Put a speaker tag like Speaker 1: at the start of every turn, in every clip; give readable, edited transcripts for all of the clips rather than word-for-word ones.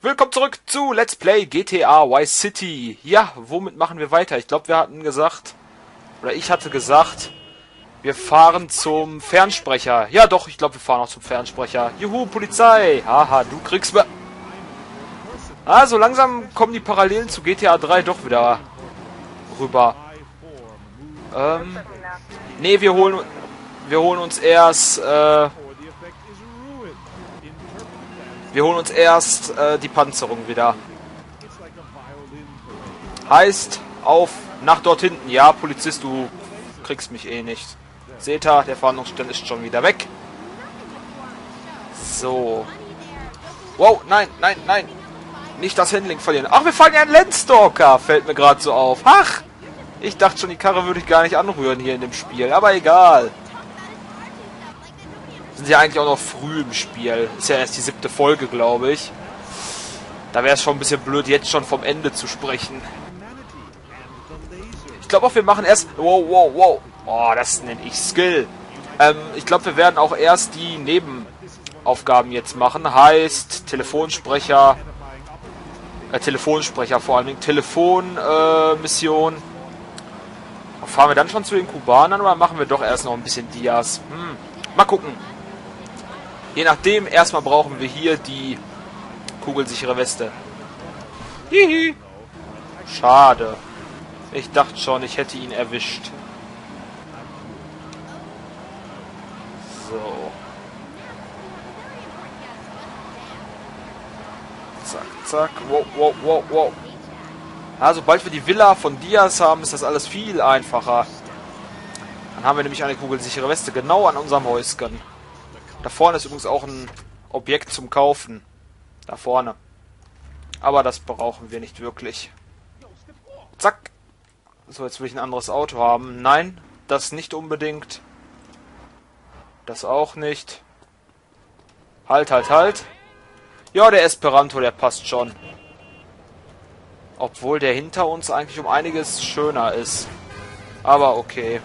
Speaker 1: Willkommen zurück zu Let's Play GTA Vice City. Ja, womit machen wir weiter? Ich glaube, wir hatten gesagt, oder ich hatte gesagt, wir fahren zum Fernsprecher. Ja doch, ich glaube, wir fahren auch zum Fernsprecher. Juhu, Polizei. Haha, du kriegst mir... Ah, so langsam kommen die Parallelen zu GTA 3 doch wieder rüber. Nee, wir holen uns erst... Wir holen uns erst die Panzerung wieder. Heißt, auf nach dort hinten. Ja, Polizist, du kriegst mich eh nicht. Seht ihr, der Fahndungsstern ist schon wieder weg. So. Wow, nein, nein, nein. Nicht das Handling verlieren. Ach, wir fahren ja einen Landstalker. Fällt mir gerade so auf. Ach, ich dachte schon, die Karre würde ich gar nicht anrühren hier in dem Spiel. Aber egal. Sind ja eigentlich auch noch früh im Spiel. Ist ja erst die 7. Folge, glaube ich. Da wäre es schon ein bisschen blöd, jetzt schon vom Ende zu sprechen. Ich glaube auch, wir machen erst... Wow, wow, wow. Oh, das nenne ich Skill. Ich glaube, wir werden auch erst die Nebenaufgaben jetzt machen. Heißt, Telefonsprecher... Telefonsprecher vor allem. Telefonmission. Fahren wir dann schon zu den Kubanern oder machen wir doch erst noch ein bisschen Dias? Mal gucken. Je nachdem, erstmal brauchen wir hier die kugelsichere Weste. Hihi. Schade. Ich dachte schon, ich hätte ihn erwischt. So. Zack, zack. Wow, wow, wow, wow. Ja, sobald wir die Villa von Diaz haben, ist das alles viel einfacher. Dann haben wir nämlich eine kugelsichere Weste genau an unserem Häuschen. Da vorne ist übrigens auch ein Objekt zum Kaufen. Da vorne. Aber das brauchen wir nicht wirklich. Zack. So, jetzt will ich ein anderes Auto haben. Nein, das nicht unbedingt. Das auch nicht. Halt, halt, halt. Ja, der Esperanto, der passt schon. Obwohl der hinter uns eigentlich um einiges schöner ist. Aber okay.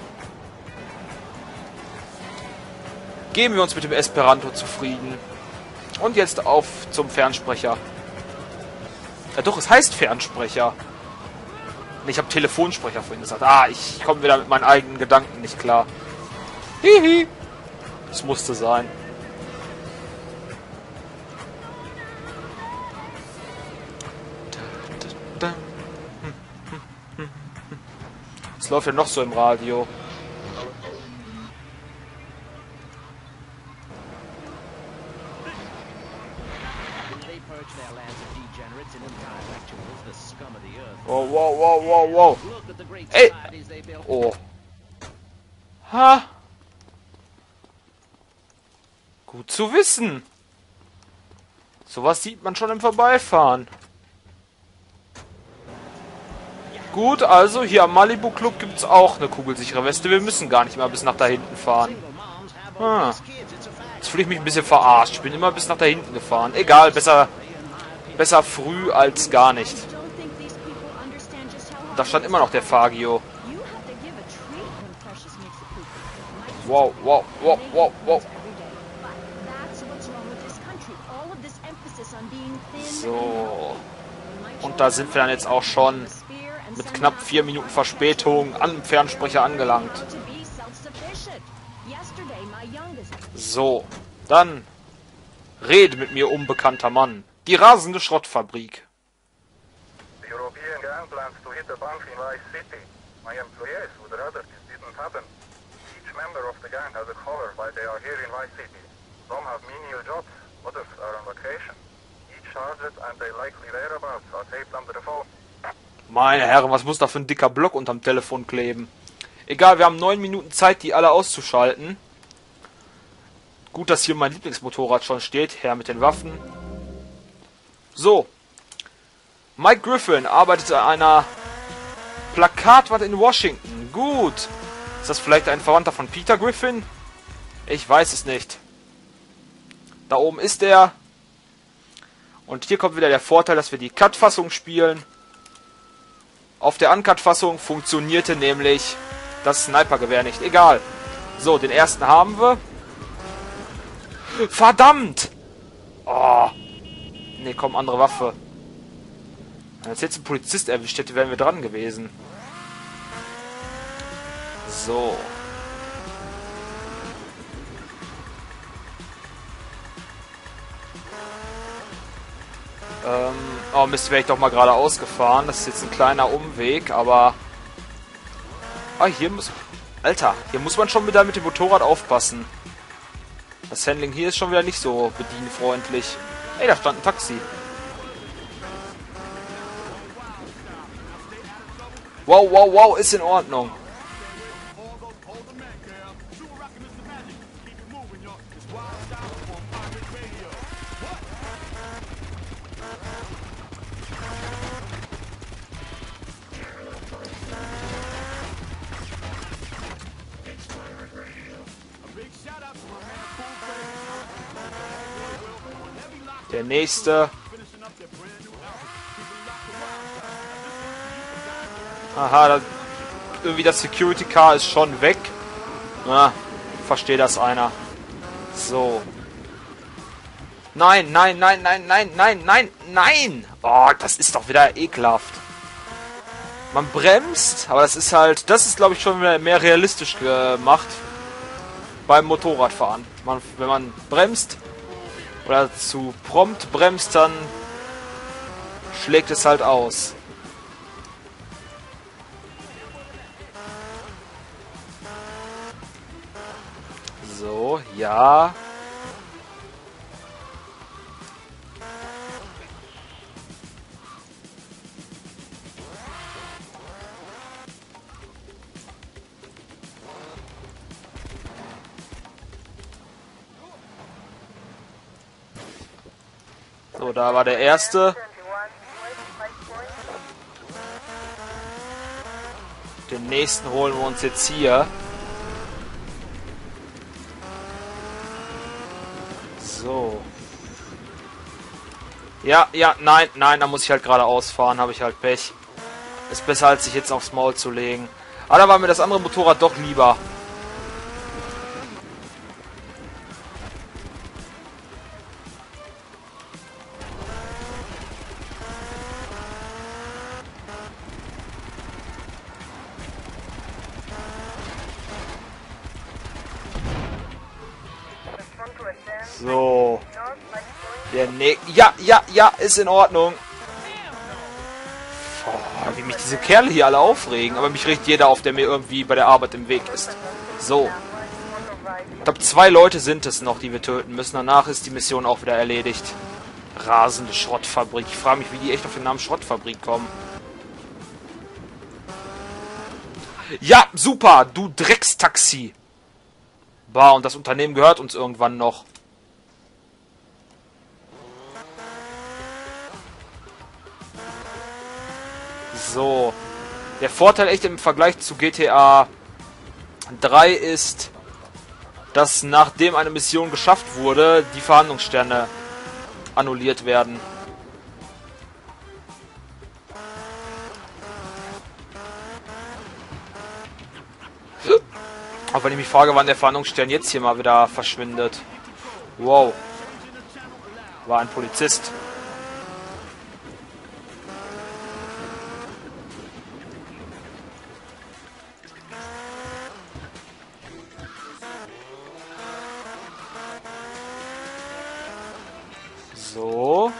Speaker 1: Geben wir uns mit dem Esperanto zufrieden. Und jetzt auf zum Fernsprecher. Ja doch, es heißt Fernsprecher. Ich habe Telefonsprecher vorhin gesagt. Ah, ich komme wieder mit meinen eigenen Gedanken nicht klar. Hihi. Das musste sein. Was läuft denn noch so im Radio? Wow, wow, wow, wow, wow. Ey! Oh. Ha! Gut zu wissen. Sowas sieht man schon im Vorbeifahren. Gut, also hier am Malibu Club gibt es auch eine kugelsichere Weste. Wir müssen gar nicht mal bis nach da hinten fahren. Jetzt fühle ich mich ein bisschen verarscht. Ich bin immer bis nach da hinten gefahren. Egal, besser früh als gar nicht. Da stand immer noch der Fagio. Wow, wow, wow, wow, wow. So. Und da sind wir dann jetzt auch schon mit knapp 4 Minuten Verspätung am Fernsprecher angelangt. So. Dann rede mit mir, unbekannter Mann. Die rasende Schrottfabrik. Meine Herren, was muss da für ein dicker Block unterm Telefon kleben? Egal, wir haben 9 Minuten Zeit, die alle auszuschalten. Gut, dass hier mein Lieblingsmotorrad schon steht. Her mit den Waffen. So. Mike Griffin arbeitet an einer Plakatwand in Washington. Gut. Ist das vielleicht ein Verwandter von Peter Griffin? Ich weiß es nicht. Da oben ist er. Und hier kommt wieder der Vorteil, dass wir die Cut-Fassung spielen. Auf der Uncut-Fassung funktionierte nämlich das Snipergewehr nicht. Egal. So, den ersten haben wir. Verdammt! Oh. Ne, komm, andere Waffe. Wenn uns jetzt ein Polizist erwischt hätte, wären wir dran gewesen. So. Oh Mist, wäre ich doch mal geradeaus gefahren. Das ist jetzt ein kleiner Umweg, aber... Ah, hier muss... Alter, hier muss man schon wieder mit dem Motorrad aufpassen. Das Handling hier ist schon wieder nicht so bedienfreundlich. Ey, da stand ein Taxi. Wow, wow, wow, ist in Ordnung. Der nächste. Aha, irgendwie das Security Car ist schon weg. Na, verstehe das einer. So. Nein, nein, nein, nein, nein, nein, nein, nein! Oh, das ist doch wieder ekelhaft. Man bremst, aber das ist halt... Das ist, glaube ich, schon mehr realistisch gemacht. Beim Motorradfahren. Wenn man bremst... Oder zu prompt bremst, dann schlägt es halt aus. So, ja. So, da war der erste. Den nächsten holen wir uns jetzt hier. So. Ja, ja, nein, nein, da muss ich halt geradeaus fahren, habe ich halt Pech. Ist besser, als sich jetzt aufs Maul zu legen. Aber da war mir das andere Motorrad doch lieber. So. Ja, ja, ja, ist in Ordnung. Oh, wie mich diese Kerle hier alle aufregen. Aber mich regt jeder auf, der mir irgendwie bei der Arbeit im Weg ist. So. Ich glaube, 2 Leute sind es noch, die wir töten müssen. Danach ist die Mission auch wieder erledigt. Rasende Schrottfabrik. Ich frage mich, wie die echt auf den Namen Schrottfabrik kommen. Ja, super, du Dreckstaxi. Bah, und das Unternehmen gehört uns irgendwann noch. So. Der Vorteil echt im Vergleich zu GTA 3 ist, dass nachdem eine Mission geschafft wurde, die Verhandlungssterne annulliert werden. Auch wenn ich mich frage, wann der Verhandlungsstern jetzt hier mal wieder verschwindet. Wow. War ein Polizist. So.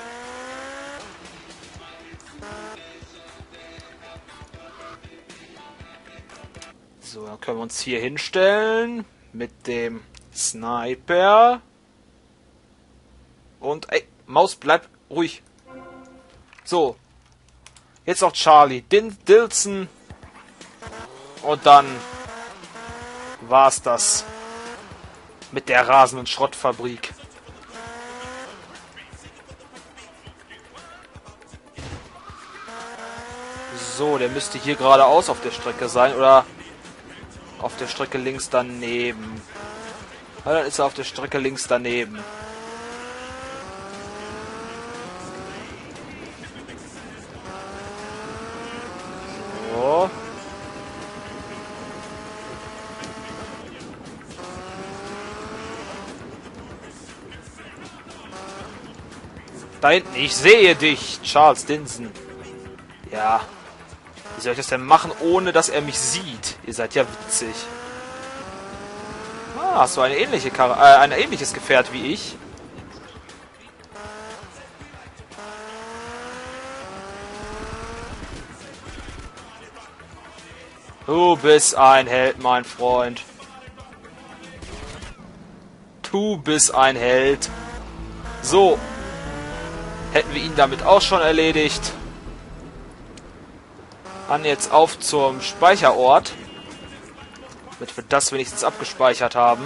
Speaker 1: So, dann können wir uns hier hinstellen mit dem Sniper. Und, ey, Maus, bleib ruhig. So. Jetzt noch Charlie. Dilson. Und dann war's das. Mit der rasenden Schrottfabrik. So, der müsste hier geradeaus auf der Strecke sein. Oder auf der Strecke links daneben. Ja, dann ist er auf der Strecke links daneben. So. Da hinten, ich sehe dich, Charles Dinson. Ja. Wie soll ich das denn machen, ohne dass er mich sieht? Ihr seid ja witzig. Ah, hast du eine ähnliche ein ähnliches Gefährt wie ich? Du bist ein Held, mein Freund. Du bist ein Held. So. Hätten wir ihn damit auch schon erledigt. Dann jetzt auf zum Speicherort. Damit wir das wenigstens abgespeichert haben.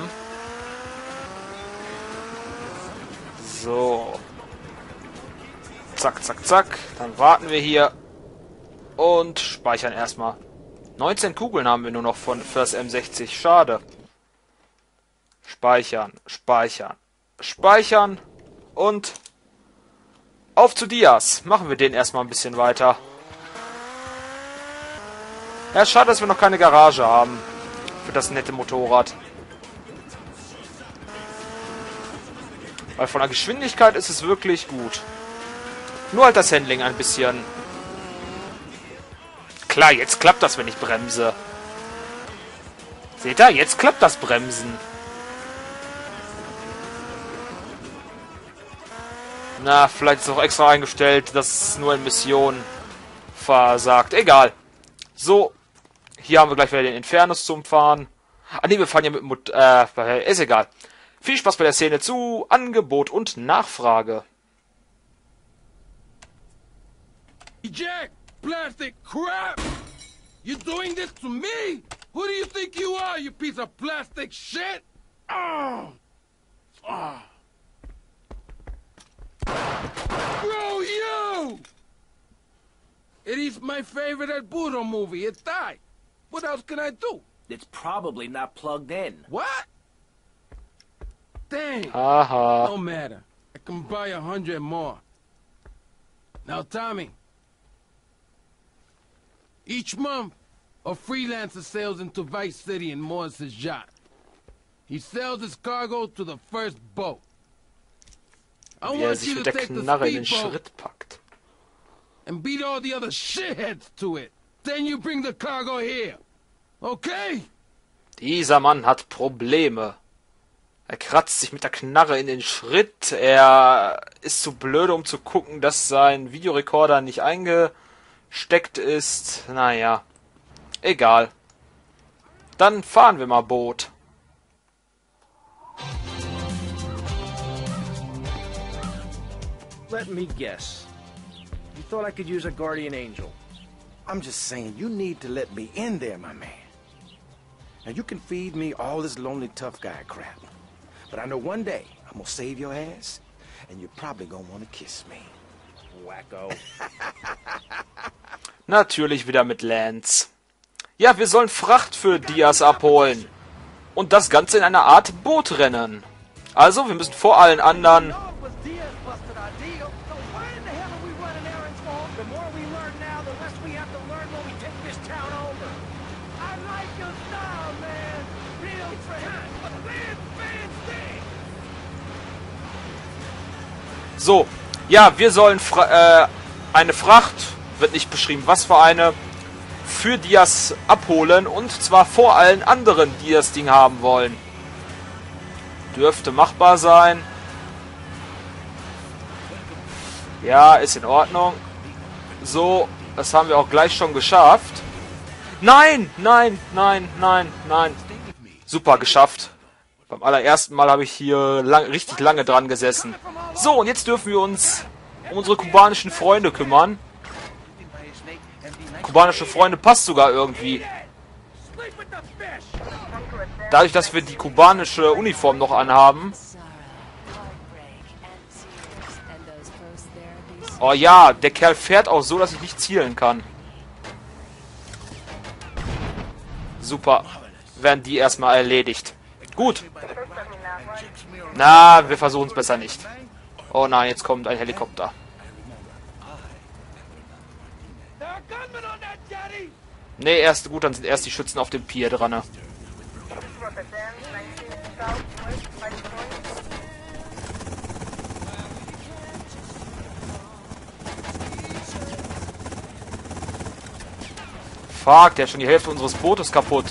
Speaker 1: So. Zack, zack, zack. Dann warten wir hier. Und speichern erstmal. 19 Kugeln haben wir nur noch für das M60. Schade. Speichern, speichern, speichern. Und auf zu Diaz. Machen wir den erstmal ein bisschen weiter. Ja, schade, dass wir noch keine Garage haben. Für das nette Motorrad. Weil von der Geschwindigkeit ist es wirklich gut. Nur halt das Handling ein bisschen. Klar, jetzt klappt das, wenn ich bremse. Seht ihr? Jetzt klappt das Bremsen. Na, vielleicht ist es auch extra eingestellt, dass es nur in Missionen versagt. Egal. So, hier haben wir gleich wieder den Infernus zum Fahren. Ah ne, wir fahren ja mit... ist egal. Viel Spaß bei der Szene zu Angebot und Nachfrage.
Speaker 2: Jack, plastic crap! You're doing this to me? Who do you think you are, you piece of plastic shit? Oh! Oh! Screw you! It is my favorite El Burro movie. It died. What else can I do?
Speaker 3: It's probably not plugged in.
Speaker 2: What? Dang.
Speaker 1: Haha.
Speaker 2: No matter. I can buy 100 more. Now, Tommy. Each month, a freelancer sails into Vice City in Morris's yacht. He sells his cargo to the first boat. I
Speaker 1: Wie er
Speaker 2: want
Speaker 1: sich
Speaker 2: you
Speaker 1: mit
Speaker 2: to
Speaker 1: der
Speaker 2: take the
Speaker 1: Knarre in den
Speaker 2: speedboat
Speaker 1: Schritt packt.
Speaker 2: and beat all the other shitheads to it. Then you bring the cargo here. Okay?
Speaker 1: Dieser Mann hat Probleme. Er kratzt sich mit der Knarre in den Schritt. Er ist zu blöde, um zu gucken, dass sein Videorekorder nicht eingesteckt ist. Naja, egal. Dann fahren wir mal Boot.
Speaker 3: Let me guess. You thought I could use a guardian angel.
Speaker 4: I'm just saying, you need to let me in there, my man. Now, you can feed me all this lonely tough guy crap. But I know one day I'm gonna save your ass, and you're probably gonna want to kiss me.
Speaker 3: Wacko.
Speaker 1: Natürlich wieder mit Lance. Ja, wir sollen Fracht für Diaz abholen. Und das Ganze in einer Art Bootrennen. Also, wir müssen vor allen anderen... So, ja, wir sollen eine Fracht, wird nicht beschrieben, was für eine, für Diaz abholen. Und zwar vor allen anderen, die das Ding haben wollen. Dürfte machbar sein. Ja, ist in Ordnung. So, das haben wir auch gleich schon geschafft. Nein, nein, nein, nein, nein. Super, geschafft. Beim allerersten Mal habe ich hier richtig lange dran gesessen. So, und jetzt dürfen wir uns um unsere kubanischen Freunde kümmern. Kubanische Freunde passt sogar irgendwie. Dadurch, dass wir die kubanische Uniform noch anhaben. Oh ja, der Kerl fährt auch so, dass ich nicht zielen kann. Super. Werden die erstmal erledigt. Gut. Na, wir versuchen es besser nicht. Oh nein, jetzt kommt ein Helikopter. Nee, erst gut, dann sind erst die Schützen auf dem Pier dran. Ne? Fuck, der hat schon die Hälfte unseres Bootes kaputt.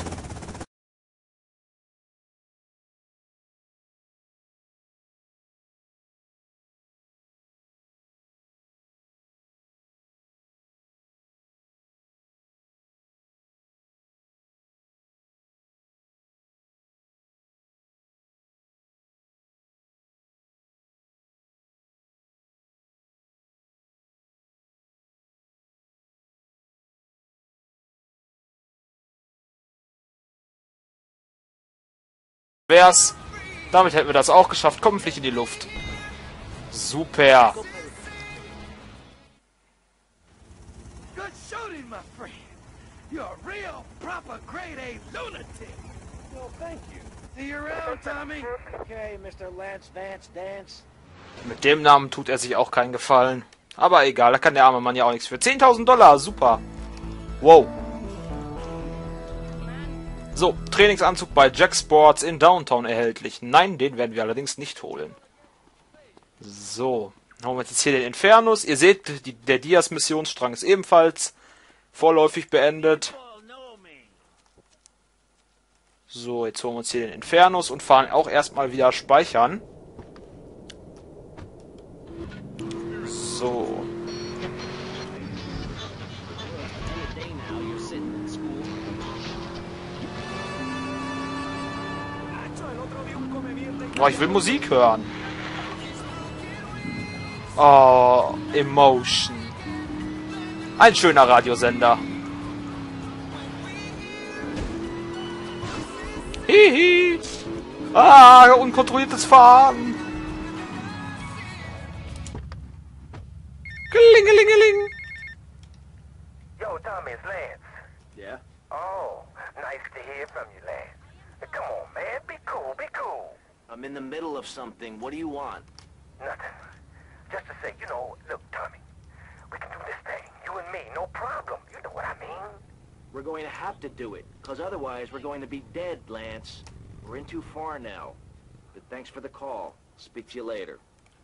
Speaker 1: Wär's. Damit hätten wir das auch geschafft. Komm, flieg in die Luft. Super.
Speaker 4: Good shooting, my friend. You're a real, proper grade A lunatic.
Speaker 3: Well, thank you.
Speaker 4: See you around, Tommy.
Speaker 3: Okay, Mr. Lance Vance Dance.
Speaker 1: Mit dem Namen tut er sich auch keinen Gefallen. Aber egal, da kann der arme Mann ja auch nichts für. 10.000 Dollar, super. Wow. So, Trainingsanzug bei Jack Sports in Downtown erhältlich. Nein, den werden wir allerdings nicht holen. So, dann holen wir jetzt hier den Infernus. Ihr seht, der Diaz-Missionsstrang ist ebenfalls vorläufig beendet. So, jetzt holen wir uns hier den Infernus und fahren auch erstmal wieder speichern. So. Oh, ich will Musik hören. Oh, Emotion. Ein schöner Radiosender. Hihi. Ah, unkontrolliertes Fahren. Klingelingeling.
Speaker 5: Yo, Tommy, it's Lance.
Speaker 3: Yeah?
Speaker 5: Oh, nice to hear from you, Lance. Come on, man, be cool, be cool.
Speaker 3: I'm in the middle of something. What do you want?
Speaker 5: Nothing. Just to say, look, Tommy, we can do this thing, you and me, no problem. You know what I mean?
Speaker 3: We're going to have to do it, because otherwise we're going to be dead, Lance. We're in too far now. But thanks for the call. Speak to you later.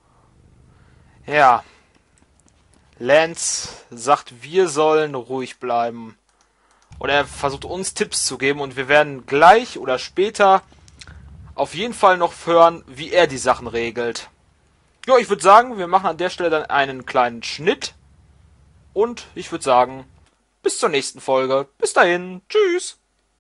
Speaker 1: Ja. Lance sagt, wir sollen ruhig bleiben. Und er versucht uns Tipps zu geben und wir werden gleich oder später auf jeden Fall noch hören, wie er die Sachen regelt. Ja, ich würde sagen, wir machen an der Stelle dann einen kleinen Schnitt. Und ich würde sagen, bis zur nächsten Folge. Bis dahin. Tschüss.